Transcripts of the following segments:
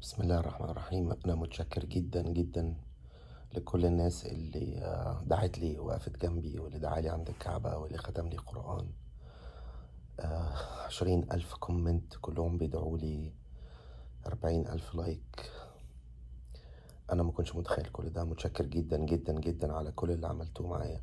بسم الله الرحمن الرحيم. أنا متشكر جدا جدا لكل الناس اللي دعت لي وقفت جنبي، واللي دعالي عند الكعبة، واللي ختم لي قرآن. 20,000 كومنت كلهم بيدعوا لي، 40,000 لايك. أنا ما كنتش متخيل كل ده. متشكر جدا جدا جدا على كل اللي عملتوه معايا.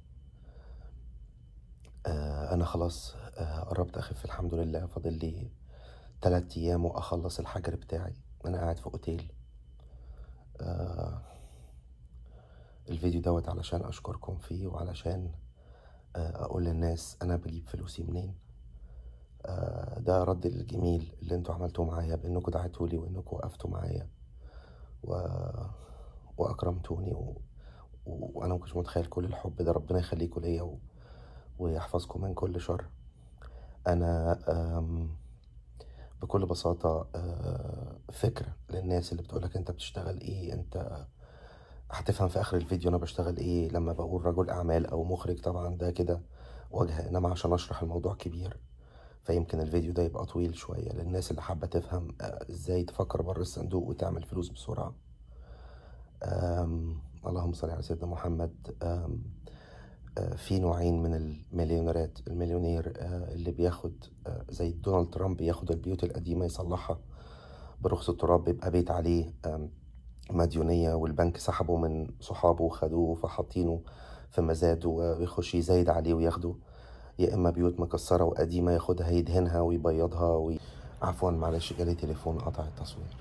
أنا خلاص قربت أخف الحمد لله. فاضل لي 3 أيام وأخلص الحجر بتاعي. أنا قاعد في أوتيل. آه، الفيديو دوت علشان أشكركم فيه، وعلشان اقول للناس انا بجيب فلوسي منين. ده رد الجميل اللي انتوا عملتوه معايا، بانكم دعيتولي وانكم وقفتوا معايا و... واكرمتوني وانا ما كنتش متخيل كل الحب ده. ربنا يخليكم ليا ويحفظكم من كل شر. انا بكل بساطة فكرة للناس اللي بتقولك انت بتشتغل ايه. انت هتفهم في اخر الفيديو انا بشتغل ايه لما بقول رجل اعمال او مخرج. طبعا ده كده وجهة، انما عشان اشرح الموضوع كبير فيمكن الفيديو ده يبقى طويل شوية للناس اللي حابة تفهم ازاي تفكر بره الصندوق وتعمل فلوس بسرعة. اللهم صل على سيدنا محمد. في نوعين من المليونيرات. المليونير اللي بياخد زي دونالد ترامب، بياخد البيوت القديمة يصلحها برخص التراب، بيبقى بيت عليه مديونية، والبنك سحبه من صحابه وخدوه فحاطينه في مزاد ويخش يزايد عليه وياخده. يا اما بيوت مكسره وقديمه ياخدها يدهنها ويبيضها عفوا معلش جالي تليفون قطع التصوير.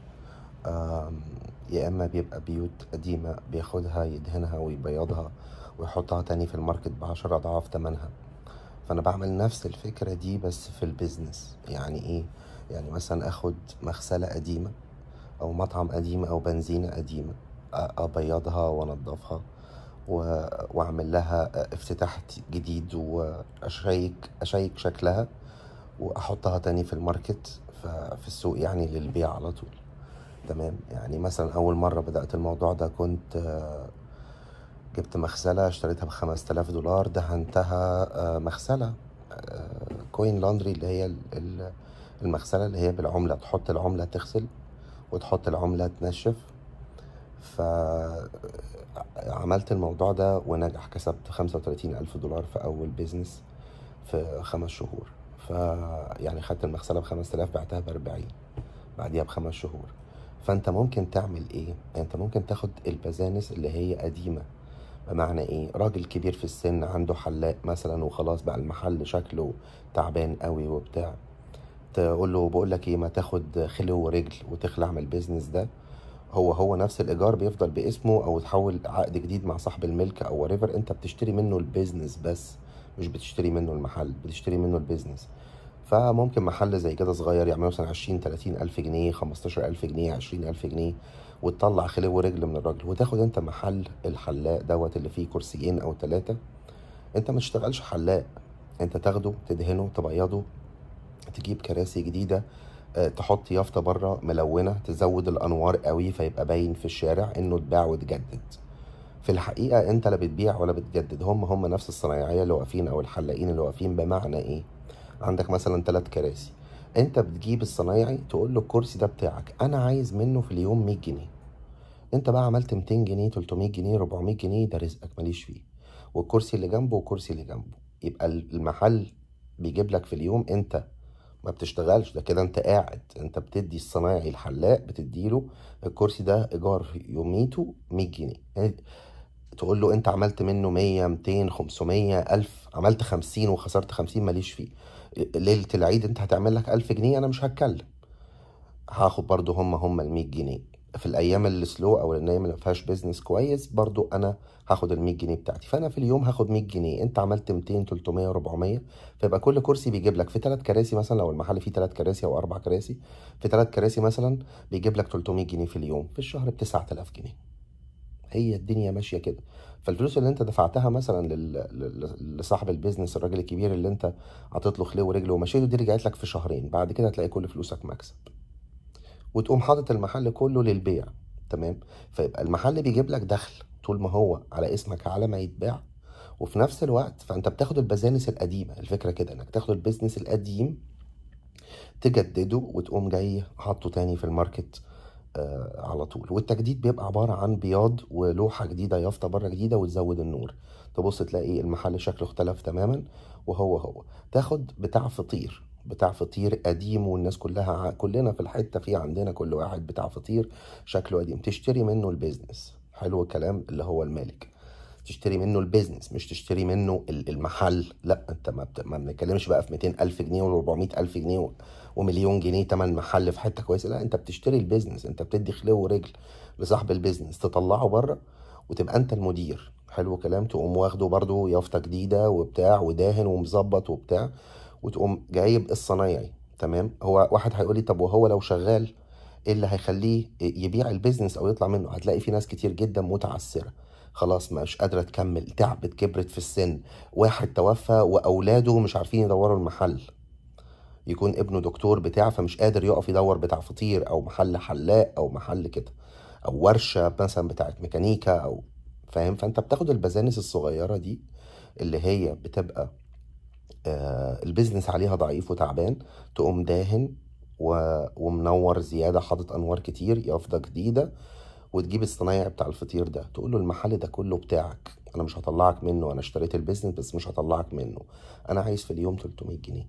يا اما بيبقى بيوت قديمه بياخدها يدهنها ويبيضها ويحطها تاني في الماركت ب10 اضعاف تمنها. فانا بعمل نفس الفكره دي بس في البيزنس. يعني ايه؟ يعني مثلا اخد مغسله قديمه او مطعم قديم او بنزينه قديمه، ابيضها وانضفها واعمل لها افتتاح جديد، اشيك شكلها واحطها تاني في الماركت، في السوق يعني للبيع على طول. تمام. يعني مثلا اول مرة بدأت الموضوع ده كنت جبت مغسلة اشتريتها ب5,000 دولار، دهنتها مغسلة كوين لاندري، اللي هي المغسلة اللي هي بالعملة، تحط العملة تغسل وتحط العملة تنشف. فعملت الموضوع ده ونجح، كسبت 35,000 دولار في أول بيزنس في 5 شهور. يعني خدت المغسلة ب5,000 بعتها ب40 بعديها ب5 شهور. فأنت ممكن تعمل إيه؟ أنت ممكن تاخد البزانس اللي هي قديمة. بمعنى إيه؟ راجل كبير في السن عنده حلاق مثلا وخلاص بقى المحل شكله تعبان قوي وبتاع، تقول له بقول لك ايه، ما تاخد خلو ورجل وتخلع من البيزنس ده. هو نفس الايجار بيفضل باسمه، او تحول عقد جديد مع صاحب الملك او وريفر. انت بتشتري منه البيزنس بس، مش بتشتري منه المحل، بتشتري منه البيزنس. فممكن محل زي كده صغير يعمل مثلا 20-30 ألف جنيه، 15,000 جنيه، 20,000 جنيه، وتطلع خليه ورجل من الراجل، وتاخد انت محل الحلاق دوت اللي فيه كرسيين او 3. انت ما تشتغلش حلاق، انت تاخده تدهنه تبيضه، تجيب كراسي جديدة، تحط يافطة بره ملونة تزود الأنوار قوي فيبقى باين في الشارع إنه اتباع واتجدد. في الحقيقة أنت لا بتبيع ولا بتجدد، هم نفس الصنايعية اللي واقفين أو الحلاقين اللي واقفين. بمعنى إيه؟ عندك مثلا 3 كراسي، أنت بتجيب الصنايعي تقول له الكرسي ده بتاعك، أنا عايز منه في اليوم 100 جنيه. أنت بقى عملت 200 جنيه، 300 جنيه، 400 جنيه، ده رزقك ماليش فيه. والكرسي اللي جنبه والكرسي اللي جنبه، يبقى المحل بيجيب لك في اليوم. أنت ما بتشتغلش، ده كده انت قاعد. انت بتدي الصنايعي الحلاق بتديله الكرسي ده ايجار يوميته 100 جنيه. يعني تقول له انت عملت منه 100، 200، 500، 1000، عملت 50 وخسرت 50 ماليش فيه. ليلة العيد انت هتعمل لك 1000 جنيه، انا مش هتكلم، هاخد برضو هم ال100 جنيه. في الايام اللي سلو او الايام اللي ما فيهاش بيزنس كويس برضو انا هاخد ال100 جنيه بتاعتي. فانا في اليوم هاخد 100 جنيه، انت عملت 200، 300، 400. فيبقى كل كرسي بيجيب لك في 3 كراسي مثلا، لو المحل فيه 3 كراسي او 4 كراسي، في 3 كراسي مثلا بيجيب لك 300 جنيه في اليوم، في الشهر ب9,000 جنيه. هي الدنيا ماشيه كده. فالفلوس اللي انت دفعتها مثلا لصاحب البيزنس، الراجل الكبير اللي انت عطيت له خليه ورجله ومشيته، دي رجعت لك في شهرين، بعد كده هتلاقي كل فلوسك مكسب، وتقوم حاطط المحل كله للبيع. تمام. فيبقى المحل بيجيب لك دخل طول ما هو على اسمك على ما يتباع، وفي نفس الوقت فانت بتاخد البزانس القديمه. الفكره كده انك تاخد البيزنس القديم تجدده وتقوم جاي حاطه تاني في الماركت على طول. والتجديد بيبقى عبارة عن بياض ولوحة جديدة، يافطة بره جديدة، وتزود النور، تبص تلاقي المحل شكله اختلف تماما. وهو تاخد بتاع فطير، بتاع فطير قديم، والناس كلها كلنا في الحتة في عندنا كل واحد بتاع فطير شكله قديم، تشتري منه البيزنس. حلو الكلام، اللي هو المالك، تشتري منه البيزنس، مش تشتري منه المحل. لا، انت ما بنتكلمش بقى في 200,000 جنيه و400,000 جنيه ومليون جنيه تمن محل في حتة كويسة. لا، انت بتشتري البيزنس، انت بتدي خلو ورجل لصاحب البيزنس، تطلعه بره وتبقى انت المدير. حلو كلام، تقوم واخده برضو يافطة جديدة وبتاع وداهن ومظبط وبتاع، وتقوم جايب الصنايعي. تمام. هو واحد هيقول لي طب وهو لو شغال ايه اللي هيخليه يبيع البيزنس او يطلع منه؟ هتلاقي في ناس كتير جدا متعثرة، خلاص مش قادرة تكمل، تعبت، كبرت في السن، واحد توفى واولاده مش عارفين يدوروا المحل، يكون ابنه دكتور بتاع فمش قادر يقف يدور بتاع فطير او محل حلاق او محل كده، او ورشة مثلا بتاعت ميكانيكا او فاهم. فانت بتاخد البزانس الصغيرة دي اللي هي بتبقى البيزنس عليها ضعيف وتعبان، تقوم داهن ومنور زيادة، حاطط انوار كتير، يافطة جديدة، وتجيب الصنايعي بتاع الفطير ده تقول له المحل ده كله بتاعك، انا مش هطلعك منه، انا اشتريت البيزنس بس مش هطلعك منه، انا عايز في اليوم 300 جنيه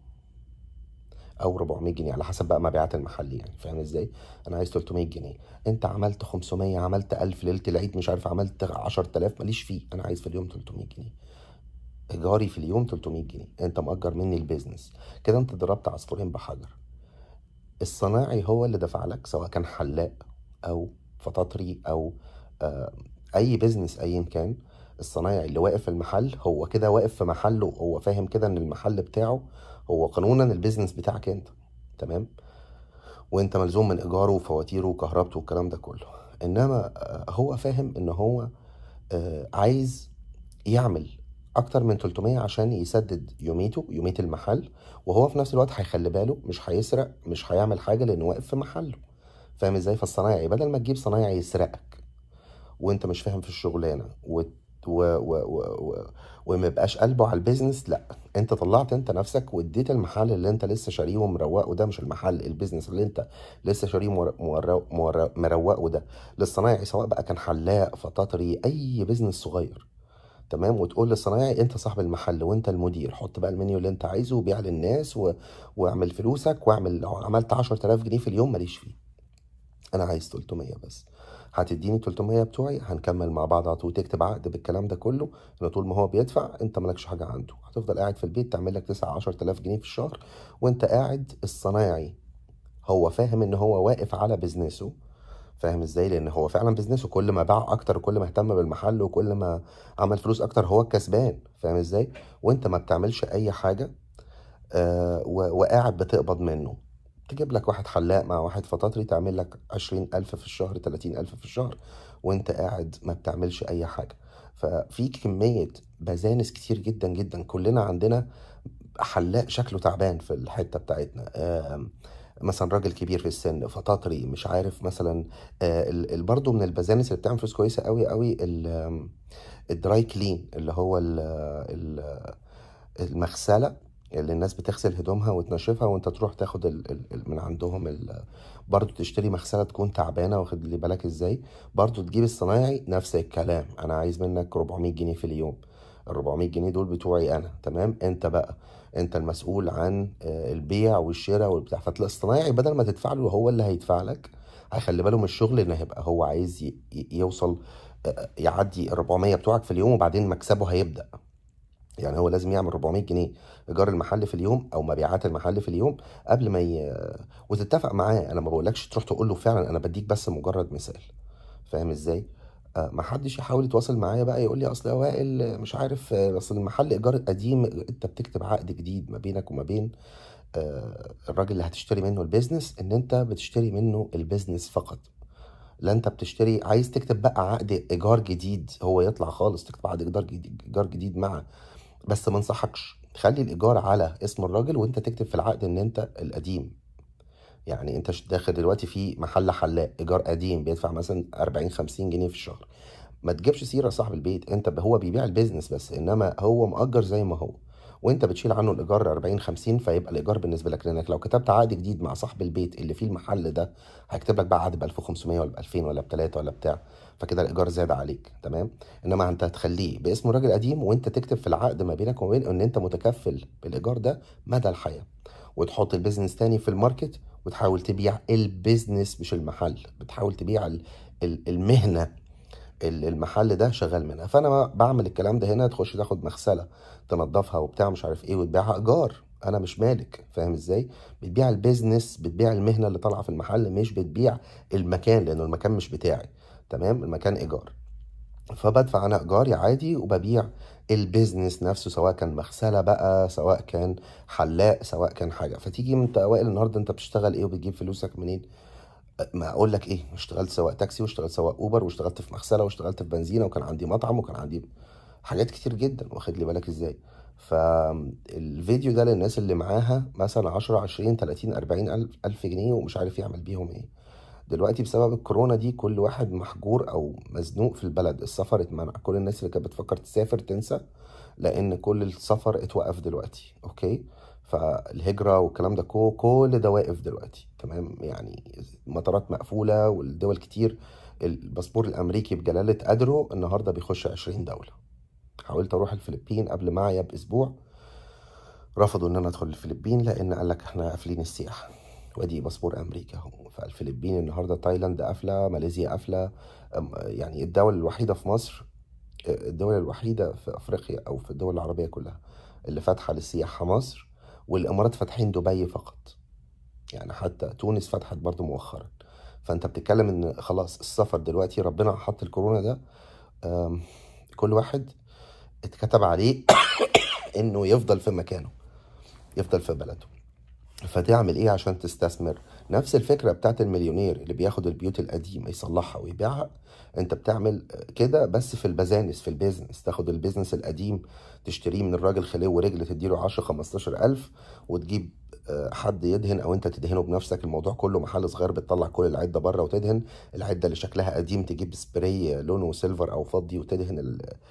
او 400 جنيه، على حسب بقى مبيعات المحل يعني، فاهم ازاي؟ انا عايز 300 جنيه، انت عملت 500، عملت 1000 ليله العيد، مش عارف عملت 10,000، ماليش فيه، انا عايز في اليوم 300 جنيه. ايجاري في اليوم 300 جنيه، انت مأجر مني البيزنس. كده انت ضربت عصفورين بحجر. الصناعي هو اللي دفع لك، سواء كان حلاق او فطاطري او آه، اي بيزنس ايا كان. الصنايعي اللي واقف في المحل هو كده واقف في محله، هو فاهم كده ان المحل بتاعه، هو قانونا البيزنس بتاعك انت. تمام. وانت ملزوم من ايجاره وفواتيره وكهربته والكلام ده كله. انما هو فاهم ان هو عايز يعمل اكتر من 300 عشان يسدد يوميته، يومية المحل، وهو في نفس الوقت هيخلي باله مش هيسرق، مش هيعمل حاجة لانه واقف في محله. فاهم ازاي؟ فالصنايعي بدل ما تجيب صنايعي يسرقك وانت مش فاهم في الشغلانه وما يبقاش قلبه على البيزنس، لا، انت طلعت انت نفسك واديت المحل اللي انت لسه شاريه ومروقه ده، مش المحل، البيزنس اللي انت لسه شاريه مروقه ده للصنايعي، سواء بقى كان حلاق، فطاطري، اي بيزنس صغير. تمام. وتقول للصنايعي انت صاحب المحل وانت المدير، حط بقى المنيو اللي انت عايزه وبيع للناس واعمل فلوسك، واعمل، لو عملت 10,000 جنيه في اليوم ماليش فيه، انا عايز 300 بس. هتديني 300 بتوعي، هنكمل مع بعض على طول، تكتب عقد بالكلام ده كله، ان طول ما هو بيدفع انت مالكش حاجه عنده، هتفضل قاعد في البيت تعمل لك 9 10,000 جنيه في الشهر وانت قاعد. الصنايعي هو فاهم ان هو واقف على بيزنسه، فاهم ازاي؟ لان هو فعلا بيزنسه، كل ما باع اكتر وكل ما اهتم بالمحل وكل ما عمل فلوس اكتر هو الكسبان، فاهم ازاي؟ وانت ما بتعملش اي حاجه، وقاعد بتقبض منه. تجيب لك واحد حلاق مع واحد فطاطري تعمل لك 20,000 في الشهر، 30,000 في الشهر، وانت قاعد ما بتعملش أي حاجة. ففي كمية بزانس كتير جدا جدا، كلنا عندنا حلاق شكله تعبان في الحتة بتاعتنا، مثلا راجل كبير في السن، فطاطري، مش عارف مثلا. برضه من البزانس اللي بتعمل فلوس كويسة قوي قوي الدراي كلين، اللي هو المغسله، اللي الناس بتغسل هدومها وتنشفها وانت تروح تاخد من عندهم برضو تشتري مغسله تكون تعبانه، واخد لي بالك ازاي؟ برضو تجيب الصنايعي نفس الكلام، انا عايز منك 400 جنيه في اليوم، ال 400 جنيه دول بتوعي انا. تمام. انت بقى انت المسؤول عن البيع والشراء والبتاع. فتلاقي الصنايعي بدل ما تدفع له هو اللي هيدفع لك، هيخلي باله من الشغل، ان هيبقى هو عايز يوصل يعدي ال 400 بتوعك في اليوم، وبعدين مكسبه هيبدأ. يعني هو لازم يعمل 400 جنيه ايجار المحل في اليوم او مبيعات المحل في اليوم قبل ما وتتفق معاه. انا ما بقولكش تروح تقول له فعلا، انا بديك بس مجرد مثال، فاهم ازاي؟ ما حدش يحاول يتواصل معايا بقى يقول لي اصل يا وائل مش عارف اصل المحل ايجار قديم. انت بتكتب عقد جديد ما بينك وما بين الراجل اللي هتشتري منه البيزنس، ان انت بتشتري منه البيزنس فقط. لا انت بتشتري، عايز تكتب بقى عقد ايجار جديد، هو يطلع خالص تكتب عقد ايجار جديد، ايجار جديد مع، بس ما انصحكش خلي الايجار على اسم الراجل وانت تكتب في العقد ان انت القديم. يعني انت داخل دلوقتي في محل حلاق ايجار قديم بيدفع مثلا 40 50 جنيه في الشهر، ما تجيبش سيره صاحب البيت، انت هو بيبيع البيزنس بس، انما هو مؤجر زي ما هو. وانت بتشيل عنه الايجار 40 50، فيبقى الايجار بالنسبه لك، لانك لو كتبت عقد جديد مع صاحب البيت اللي فيه المحل ده هيكتب لك بقى عقد ب 1500 ولا ب 2000 ولا بتلاتة ولا بتاع، فكده الايجار زاد عليك. تمام. انما انت هتخليه باسم راجل قديم، وانت تكتب في العقد ما بينك وما بين ان انت متكفل بالايجار ده مدى الحياه، وتحط البيزنس تاني في الماركت، وتحاول تبيع البيزنس مش المحل، بتحاول تبيع المهنه المحل ده شغال منها. فانا بعمل الكلام ده هنا، تخش تاخد مغسله تنضفها وبتاع مش عارف ايه وتبيعها ايجار، انا مش مالك. فاهم ازاي؟ بتبيع البيزنس، بتبيع المهنه اللي طالعه في المحل، مش بتبيع المكان، لانه المكان مش بتاعي. تمام. المكان ايجار، فبدفع انا ايجاري عادي، وببيع البيزنس نفسه، سواء كان مغسله بقى، سواء كان حلاق، سواء كان حاجه. فتيجي انت اوائل النهارده انت بتشتغل ايه وبتجيب فلوسك منين؟ ما اقول لك ايه، اشتغلت سواق تاكسي، واشتغلت سواق اوبر، واشتغلت في مغسله، واشتغلت في بنزينه، وكان عندي مطعم، وكان عندي حاجات كتير جدا. واخد لي بالك ازاي؟ فالفيديو ده للناس اللي معاها مثلا 10 20 30 40 الف جنيه ومش عارف يعمل بيهم ايه. دلوقتي بسبب الكورونا دي كل واحد محجور او مزنوق في البلد، السفر اتمنع، كل الناس اللي كانت بتفكر تسافر تنسى، لان كل السفر اتوقف دلوقتي. اوكي. فالهجرة والكلام ده كل ده واقف دلوقتي. تمام. يعني مطارات مقفولة والدول كتير. الباسبور الامريكي بجلالة قدره النهاردة بيخش 20 دولة. حاولت اروح الفلبين قبل معايا باسبوع، رفضوا ان انا ادخل الفلبين، لان قال لك احنا قافلين السياحه، وادي باسبور امريكا اهو. فالفلبين النهارده، تايلاند قافله، ماليزيا قافله. يعني الدوله الوحيده في مصر، الدوله الوحيده في افريقيا او في الدول العربيه كلها اللي فاتحه للسياحه مصر، والامارات فاتحين دبي فقط. يعني حتى تونس فتحت برضو مؤخرا. فانت بتتكلم ان خلاص السفر دلوقتي ربنا حط الكورونا ده، أم، كل واحد اتكتب عليه انه يفضل في مكانه، يفضل في بلده. فتعمل ايه عشان تستثمر؟ نفس الفكرة بتاعت المليونير اللي بياخد البيوت القديمة يصلحها ويبيعها. انت بتعمل كده بس في البزانس، في البيزنس، تاخد البيزنس القديم تشتريه من الراجل خليه ورجل، تديله 10 15 الف، وتجيب حد يدهن او انت تدهنه بنفسك. الموضوع كله محل صغير، بتطلع كل العدة بره وتدهن. العدة اللي شكلها قديم تجيب سبراي لونه سيلفر او فضي وتدهن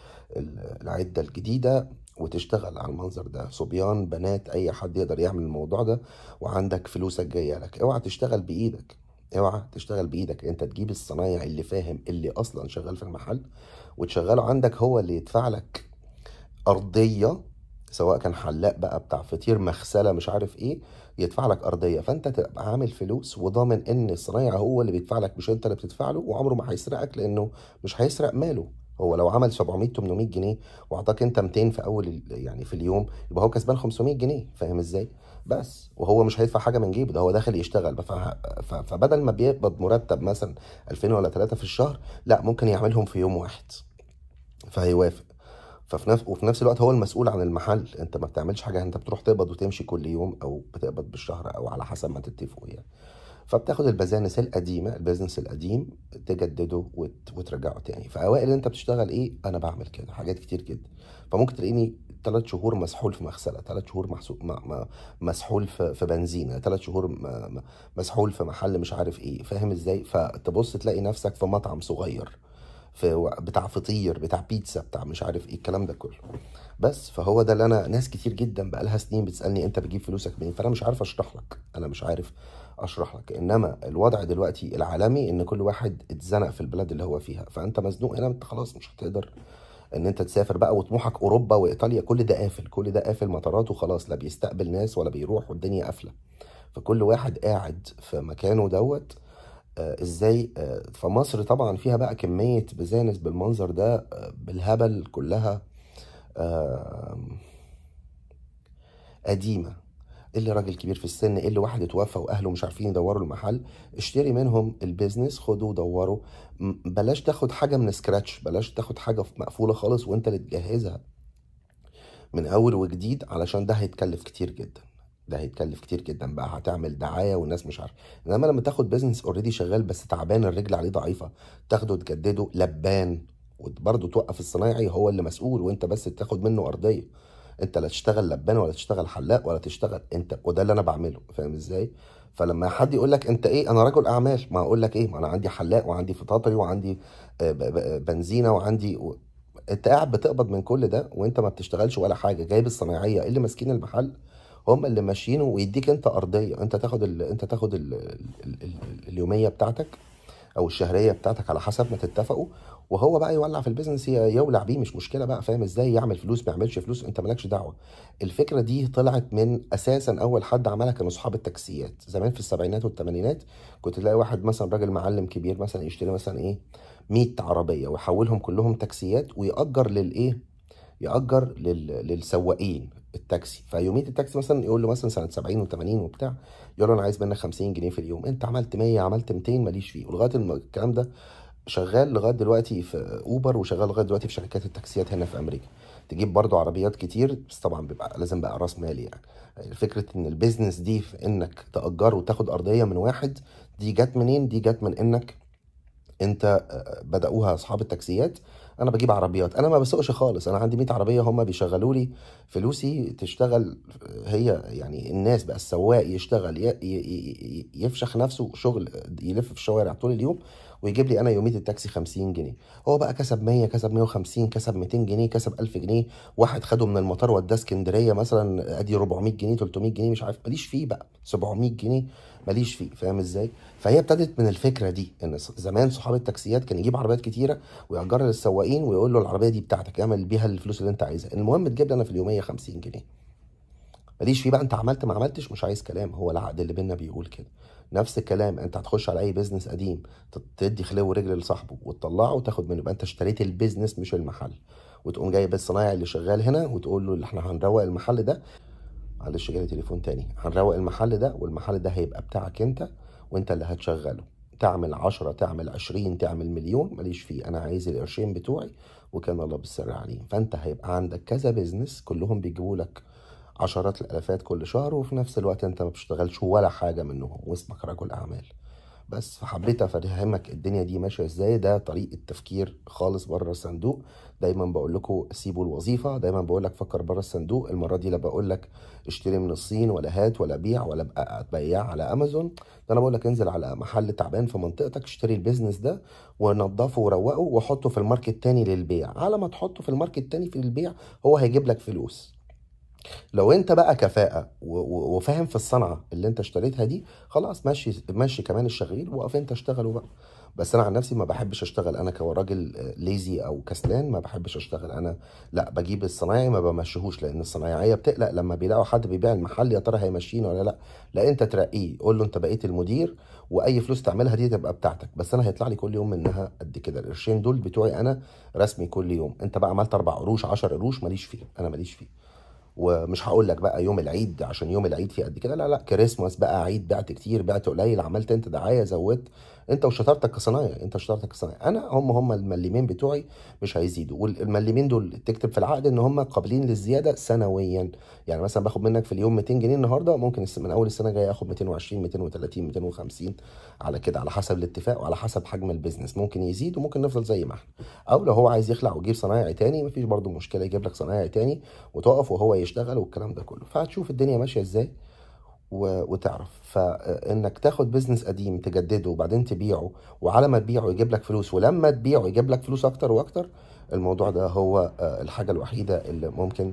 العدة الجديدة، وتشتغل على المنظر ده. صبيان بنات اي حد يقدر يعمل الموضوع ده، وعندك فلوسك جايه لك. اوعى تشتغل بايدك، اوعى تشتغل بايدك. انت تجيب الصنايعي اللي فاهم، اللي اصلا شغال في المحل، وتشغله عندك، هو اللي يدفع لك ارضيه، سواء كان حلاق بقى، بتاع فطير، مغسله، مش عارف ايه، يدفع لك ارضيه. فانت تبقى عامل فلوس وضامن ان الصنايعي هو اللي بيدفع لك، مش انت اللي بتدفع له. وعمره ما هيسرقك، لانه مش هيسرق ماله. هو لو عمل 700 800 جنيه واعطاك انت 200 في اول يعني في اليوم، يبقى هو كسبان 500 جنيه. فاهم ازاي؟ بس وهو مش هيدفع حاجه من جيبه، ده هو داخل يشتغل. فبدل ما بيقبض مرتب مثلا 2000 ولا 3 في الشهر، لا ممكن يعملهم في يوم واحد، فهيوافق. وفي نفس الوقت هو المسؤول عن المحل. انت ما بتعملش حاجه، انت بتروح تقبض وتمشي كل يوم، او بتقبض بالشهر، او على حسب ما تتفقوا يعني. فبتاخد البزانس القديمه، البيزنس القديم، تجدده وترجعه تاني. فاوائل اللي انت بتشتغل ايه، انا بعمل كده حاجات كتير جدا. فممكن تلاقيني 3 شهور مسحول في مغسله، 3 شهور مسحول في بنزينه، 3 شهور مسحول في محل مش عارف ايه. فاهم ازاي؟ فتبص تلاقي نفسك في مطعم صغير، في بتاع فطير، بتاع بيتزا، بتاع مش عارف ايه الكلام ده كله. بس فهو ده اللي انا، ناس كتير جدا بقالها سنين بتسالني انت بتجيب فلوسك منين، فانا مش عارف اشرح لك، انا مش عارف اشرح لك. انما الوضع دلوقتي العالمي ان كل واحد اتزنق في البلد اللي هو فيها، فانت مزنوق هنا، انت خلاص مش هتقدر ان انت تسافر بقى، وطموحك اوروبا وايطاليا، كل ده قافل، كل ده قافل مطارات وخلاص، لا بيستقبل ناس ولا بيروح، والدنيا قافله. فكل واحد قاعد في مكانه دوت. ازاي؟ فمصر طبعا فيها بقى كمية بيزنس بالمنظر ده، بالهبل كلها. آه، قديمة. اللي راجل كبير في السن، اللي واحد اتوفى واهله مش عارفين يدوروا المحل، اشتري منهم البيزنس، خدوا ودوروا. بلاش تاخد حاجة من سكراتش، بلاش تاخد حاجة مقفولة خالص وانت اللي تجهزها من اول وجديد، علشان ده هيتكلف كتير جدا. ده هيتكلف كتير جدا بقى، هتعمل دعايه والناس مش عارفه. انما لما تاخد بيزنس اوريدي شغال بس تعبان، الرجل عليه ضعيفه، تاخده تجدده لبان، وبرضه توقف الصنايعي، هو اللي مسؤول، وانت بس تاخد منه ارضيه. انت لا تشتغل لبان ولا تشتغل حلاق ولا تشتغل انت، وده اللي انا بعمله. فاهم ازاي؟ فلما حد يقول لك انت ايه، انا رجل اعمال، ما اقول لك ايه، ما انا عندي حلاق، وعندي فطاطري، وعندي بنزينه، وعندي انت قاعد بتقبض من كل ده وانت ما بتشتغلش ولا حاجه، جايب الصنايعيه اللي ماسكين المحل هم اللي ماشيينه، ويديك انت ارضيه، انت تاخد اليوميه بتاعتك او الشهريه بتاعتك على حسب ما تتفقوا، وهو بقى يولع في البيزنس، يولع بيه، مش مشكله بقى، فاهم ازاي؟ يعمل فلوس ما يعملش فلوس انت مالكش دعوه. الفكره دي طلعت من اساسا اول حد عملها كانوا اصحاب التاكسيات زمان في السبعينات والثمانينات. كنت تلاقي واحد مثلا راجل معلم كبير مثلا يشتري مثلا ايه 100 عربيه ويحولهم كلهم تاكسيات، ويأجر للايه، يأجر للسواقين التاكسي. فيوميه التاكسي مثلا يقول له مثلا سنه 70 و80 وبتاع، يقول له انا عايز منك 50 جنيه في اليوم، انت عملت 100 عملت 200 ماليش فيه. ولغايه الكلام ده شغال لغايه دلوقتي في اوبر، وشغال لغايه دلوقتي في شركات التاكسيات هنا في امريكا. تجيب برضو عربيات كتير، بس طبعا بيبقى لازم بقى راس مالي يعني. فكره ان البيزنس دي في انك تأجر وتاخد ارضيه من واحد، دي جت منين؟ دي جت من انك انت بدأوها اصحاب التاكسيات. انا بجيب عربيات، انا ما بسوقش خالص، انا عندي 100 عربيه هم بيشغلوا لي، فلوسي تشتغل هي يعني. الناس بقى السواق يشتغل يفشخ نفسه شغل، يلف في الشوارع طول اليوم، ويجيب لي انا يوميه التاكسي 50 جنيه. هو بقى كسب 100، كسب 150، كسب 200 جنيه، كسب 1000 جنيه. واحد خده من المطار وداه اسكندريه مثلا، ادي 400 جنيه، 300 جنيه، مش عارف، ماليش فيه بقى 700 جنيه، ماليش فيه، فاهم ازاي؟ فهي ابتدت من الفكره دي، ان زمان صحاب التاكسيات كان يجيب عربيات كتيره ويأجرها للسواقين، ويقول له العربيه دي بتاعتك اعمل بيها الفلوس اللي انت عايزها، المهم تجيب لي انا في اليوميه 50 جنيه. ماليش فيه بقى انت عملت ما عملتش، مش عايز كلام، هو العقد اللي بينا بيقول كده. نفس الكلام، انت هتخش على اي بيزنس قديم، تدي خليه ورجل لصاحبه وتطلعه وتاخد منه، يبقى انت اشتريت البيزنس مش المحل. وتقوم جايب الصنايعي اللي شغال هنا وتقول له اللي احنا هنروق المحل ده، معلش جالي تليفون تاني، هنروق المحل ده، والمحل ده هيبقى بتاعك انت، وانت اللي هتشغله. تعمل 10، تعمل 20، تعمل مليون، ماليش فيه، انا عايز القرشين بتوعي، وكان الله بالسر عليهم. فانت هيبقى عندك كذا بيزنس كلهم بيجيبوا لك عشرات الالافات كل شهر، وفي نفس الوقت انت ما بتشتغلش ولا حاجه منهم، واسمك رجل اعمال. بس فحبيت افهمك الدنيا دي ماشيه ازاي، ده طريقه تفكير خالص بره الصندوق. دايما بقول لكم سيبوا الوظيفه، دايما بقول لك فكر بره الصندوق. المره دي لا بقول لك اشتري من الصين، ولا هات، ولا بيع، ولا ابقى بياع على امازون. ده انا بقول لك انزل على محل تعبان في منطقتك، اشتري البيزنس ده ونضفه وروقه وحطه في الماركت تاني للبيع. على ما تحطه في الماركت تاني في البيع، هو هيجيب لك فلوس. لو انت بقى كفاءة وفاهم في الصنعة اللي انت اشتريتها دي، خلاص ماشي ماشي كمان الشغيل، وقف انت اشتغلوا بقى. بس انا عن نفسي ما بحبش اشتغل انا كراجل ليزي او كسلان، ما بحبش اشتغل انا. لا، بجيب الصنايعي ما بمشيهوش، لان الصنايعيه بتقلق لما بيلاقوا حد بيبيع المحل، يا ترى هيمشيني ولا لا. لا، انت ترقيه، قول له انت بقيت المدير، واي فلوس تعملها دي تبقى بتاعتك، بس انا هيطلع لي كل يوم منها قد كده، القرشين دول بتوعي انا رسمي كل يوم. انت بقى عملت 4 قروش 10 قروش، ماليش فيه، انا ماليش فيه. ومش هقول لك بقى يوم العيد عشان يوم العيد فيه قد كده، لا لا، كريسماس بقى، عيد، بعت كتير بعت قليل، عملت انت دعايه زودت، انت وشطارتك كصنايعي، انت وشطارتك كصنايعي. انا هم المليمين بتوعي مش هيزيدوا، والمليمين دول تكتب في العقد ان هم قابلين للزياده سنويا. يعني مثلا باخد منك في اليوم 200 جنيه النهارده، ممكن من اول السنه الجايه اخد 220، 230، 250، على كده، على حسب الاتفاق وعلى حسب حجم البيزنس، ممكن يزيد وممكن نفضل زي ما احنا. او لو هو عايز يخلع ويجيب صنايعي تاني، مفيش برضو مشكله، يجيب لك صنايعي تاني وتقف وهو يشتغل والكلام ده كله. فهتشوف الدنيا ماشيه ازاي وتعرف. فانك تاخد بيزنس قديم تجدده وبعدين تبيعه، وعلى ما تبيعه يجيب لك فلوس، ولما تبيعه يجيب لك فلوس اكتر واكتر، الموضوع ده هو الحاجه الوحيده اللي ممكن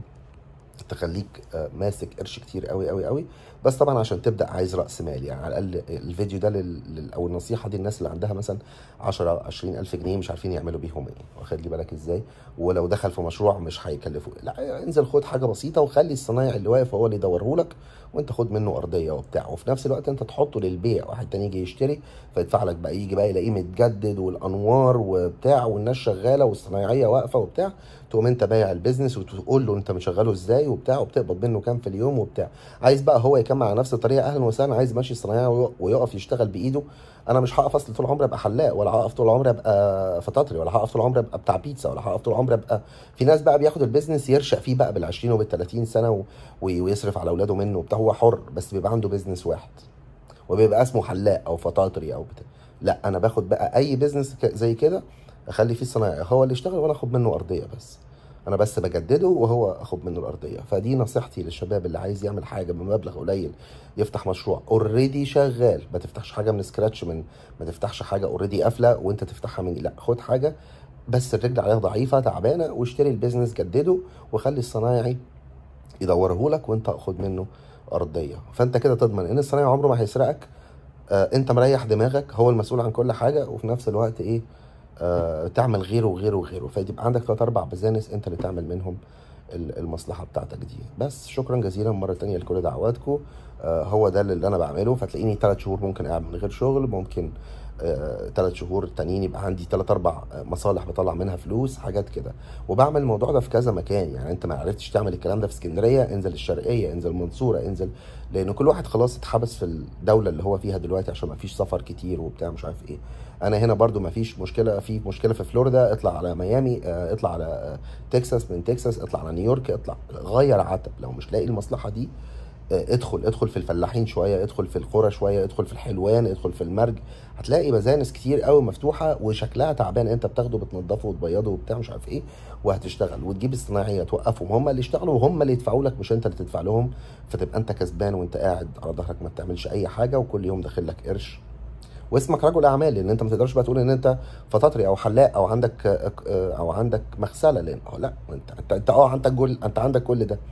تخليك ماسك قرش كتير قوي قوي قوي. بس طبعا عشان تبدا عايز راس مال، يعني على الاقل الفيديو ده او النصيحه دي الناس اللي عندها مثلا 10 20 الف جنيه مش عارفين يعملوا بيهم ايه، واخد لي بالك ازاي؟ ولو دخل في مشروع مش هيكلفه، لا، انزل خد حاجه بسيطه، وخلي الصنايعي اللي واقف هو اللي يدوره لك، وانت خد منه ارضيه وبتاع، وفي نفس الوقت انت تحطه للبيع، واحد تاني يجي يشتري فيدفع لك بقى، يجي بقى يلاقيه متجدد والانوار وبتاع والناس شغاله والصنايعيه واقفه وبتاع، تقوم انت بايع البيزنس وتقول له انت مشغله ازاي وبتاع، وبتقبض منه كام في اليوم وبتاع. عايز بقى هو يكمل على نفس الطريقه، اهلا وسهلا. عايز ماشي الصنايعي ويقف يشتغل بايده، انا مش هقف اصل طول عمري ابقى حلاق، ولا هقف طول عمري ابقى فطاطري، ولا هقف طول عمري ابقى بتاع بيتزا، ولا هقف طول عمري ابقى. في ناس بقى بياخد البيزنس يرشق فيه بقى بال20 وبال30 سنه ويصرف على اولاده منه وبتاع، هو حر بس بيبقى عنده بيزنس واحد، وبيبقى اسمه حلاق او فطاطري او بتاع. لا، انا باخد بقى اي بيزنس زي كده، اخلي فيه الصنايعي هو اللي يشتغل، وانا اخد منه ارضيه بس، انا بس بجدده وهو اخد منه الارضيه. فدي نصيحتي للشباب اللي عايز يعمل حاجه بمبلغ قليل، يفتح مشروع اوريدي شغال، ما تفتحش حاجه من سكراتش، ما تفتحش حاجه اوريدي قافله وانت تفتحها من، لا، خد حاجه بس الرجل عليها ضعيفه تعبانه، واشتري البيزنس جدده، وخلي الصنايعي يدوره لك وانت خد منه ارضيه. فانت كده تضمن ان الصنايعي عمره ما هيسرقك. انت مريح دماغك، هو المسؤول عن كل حاجه، وفي نفس الوقت ايه، تعمل غيره وغيره وغيره، فيبقى عندك 3 4 بزانس انت اللي تعمل منهم المصلحه بتاعتك دي. بس شكرا جزيلا مره تانية لكل دعواتكم. هو ده اللي انا بعمله. فتلاقيني 3 شهور ممكن قاعد من غير شغل، ممكن 3 شهور تانيين يبقى عندي 3 4 مصالح بطلع منها فلوس، حاجات كده. وبعمل الموضوع ده في كذا مكان. يعني انت ما عرفتش تعمل الكلام ده في اسكندريه، انزل الشرقيه، انزل المنصوره، انزل، لان كل واحد خلاص اتحبس في الدوله اللي هو فيها دلوقتي عشان ما فيش سفر كتير وبتاع مش عارف ايه. انا هنا برضو ما فيش مشكله، في مشكله في فلوريدا اطلع على ميامي، اطلع على تكساس، من تكساس اطلع على نيويورك، اطلع غير عتب لو مش لاقي المصلحه دي. ادخل في الفلاحين شويه، ادخل في القرى شويه، ادخل في الحلوان، ادخل في المرج. هتلاقي بزانس كتير قوي مفتوحه وشكلها تعبان، انت بتاخده بتنضفه وتبيضه وبتاع مش عارف ايه، وهتشتغل وتجيب الصناعيه توقفهم هم اللي يشتغلوا وهم اللي يدفعوا لك، مش انت اللي تدفع لهم. فتبقى انت كسبان وانت قاعد على ظهرك ما بتعملش اي حاجه، وكل يوم داخل لك قرش، واسمك رجل اعمال. لان انت ما تقدرش بقى تقول ان انت فطاطري او حلاق او عندك او عندك مغسله، لان لا، انت عندك جول، انت عندك كل ده،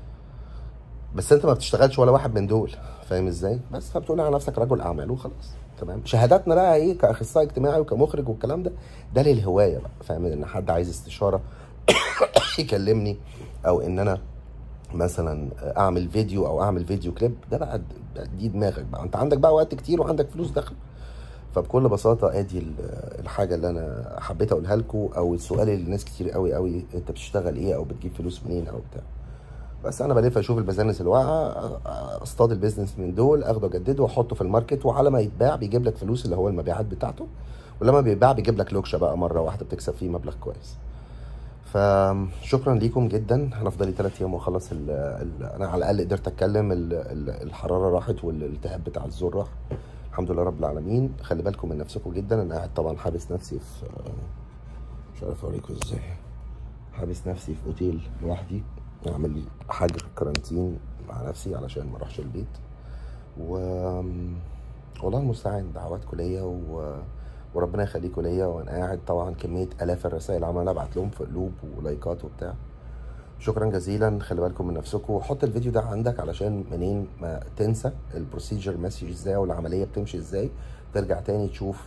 بس انت ما بتشتغلش ولا واحد من دول. فاهم ازاي؟ بس فبتقول على نفسك رجل اعمال وخلاص. تمام. شهاداتنا بقى ايه كاخصائي اجتماعي وكمخرج والكلام ده، ده للهوايه بقى. فاهم؟ ان حد عايز استشاره يكلمني، او ان انا مثلا اعمل فيديو او اعمل فيديو كليب، ده بقى دي دماغك بقى. انت عندك بقى وقت كتير وعندك فلوس داخل. فبكل بساطه ادي الحاجه اللي انا حبيت اقولها لكم، او السؤال اللي ناس كتير قوي قوي، انت بتشتغل ايه او بتجيب فلوس منين او بتاع. بس انا بلف اشوف البزنس اللي واقعه، اصطاد البيزنس من دول، اخده اجدده واحطه في الماركت، وعلى ما يتباع بيجيب لك فلوس اللي هو المبيعات بتاعته، ولما بيتباع بيجيب لك لوكشه بقى مره واحده بتكسب فيه مبلغ كويس. فشكرا ليكم جدا. انا فاضلي 3 ايام واخلص انا على الاقل قدرت اتكلم، الحراره راحت والالتهاب بتاع الزور راح، الحمد لله رب العالمين. خلي بالكم من نفسكم جدا. انا قاعد طبعا حابس نفسي في، مش عارف اوريكم ازاي، حابس نفسي في اوتيل لوحدي، اعمل حجر كارانتين مع نفسي علشان ما اروحش البيت. و والله المستعان، دعواتكم ليا وربنا يخليكم ليا. وانا قاعد طبعا كميه الاف الرسائل عمال ابعت لهم في قلوب ولايكات وبتاع. شكرا جزيلا. خلي بالكم من نفسكم، وحط الفيديو ده عندك علشان منين ما تنسى البروسيجر ماشي ازاي والعمليه بتمشي ازاي، ترجع تاني تشوف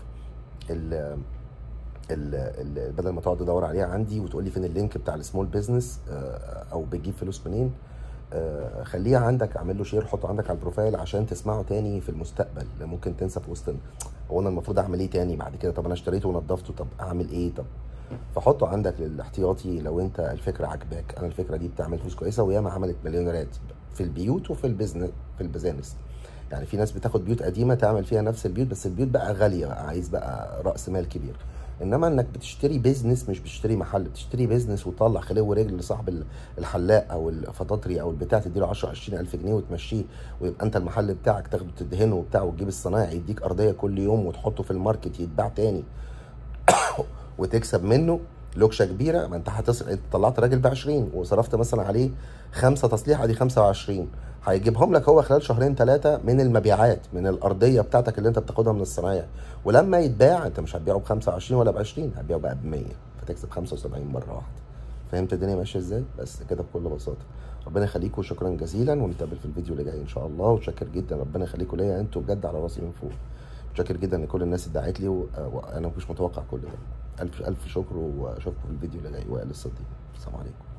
بدل ما تقعد تدور عليها عندي وتقول لي فين اللينك بتاع السمول بيزنس او بتجيب فلوس منين. خليه عندك، اعمل له شير، حطه عندك على البروفايل عشان تسمعه تاني في المستقبل. ممكن تنسى في وسط، هو انا المفروض اعمل ايه تاني بعد كده؟ طب انا اشتريته ونضفته، طب اعمل ايه؟ طب فحطه عندك للاحتياطي لو انت الفكره عجباك. انا الفكره دي بتعمل فلوس كويسه، وياما عملت مليونيرات في البيوت وفي البيزنس، في البيزنس. يعني في ناس بتاخد بيوت قديمه تعمل فيها نفس البيوت، بس البيوت بقى غاليه بقى، عايز بقى راس مال كبير. انما انك بتشتري بيزنس، مش بتشتري محل، بتشتري بيزنس وتطلع خليه ورجل لصاحب الحلاق او الفطاطري او البتاع، تديله 10 20 الف جنيه وتمشيه، ويبقى انت المحل بتاعك تاخده تدهنه وبتاع، وتجيب الصنايعي يديك ارضيه كل يوم وتحطه في الماركت يتباع تاني وتكسب منه لوكشه كبيره. ما انت هتصرف، انت طلعت راجل ب 20 وصرفت مثلا عليه 5 تصليح، ادي 25، هيجيبهم لك هو خلال 2 3 من المبيعات، من الارضيه بتاعتك اللي انت بتاخدها من الصنايعي. ولما يتباع انت مش هتبيعه ب 25 ولا ب 20، هتبيعه بقى ب 100، فتكسب 75 مره واحده. فهمت الدنيا ماشيه ازاي؟ بس كده بكل بساطه. ربنا يخليكم، شكرا جزيلا، ونتقابل في الفيديو اللي جاي ان شاء الله. وشاكر جدا، ربنا يخليكم ليا، انتوا بجد على راسي من فوق. متشكر جدا لكل الناس اللي دعت لي، وانا مش متوقع كل ده. الف الف شكر، واشوفكم في الفيديو اللي جاي. وائل الصديق، السلام عليكم.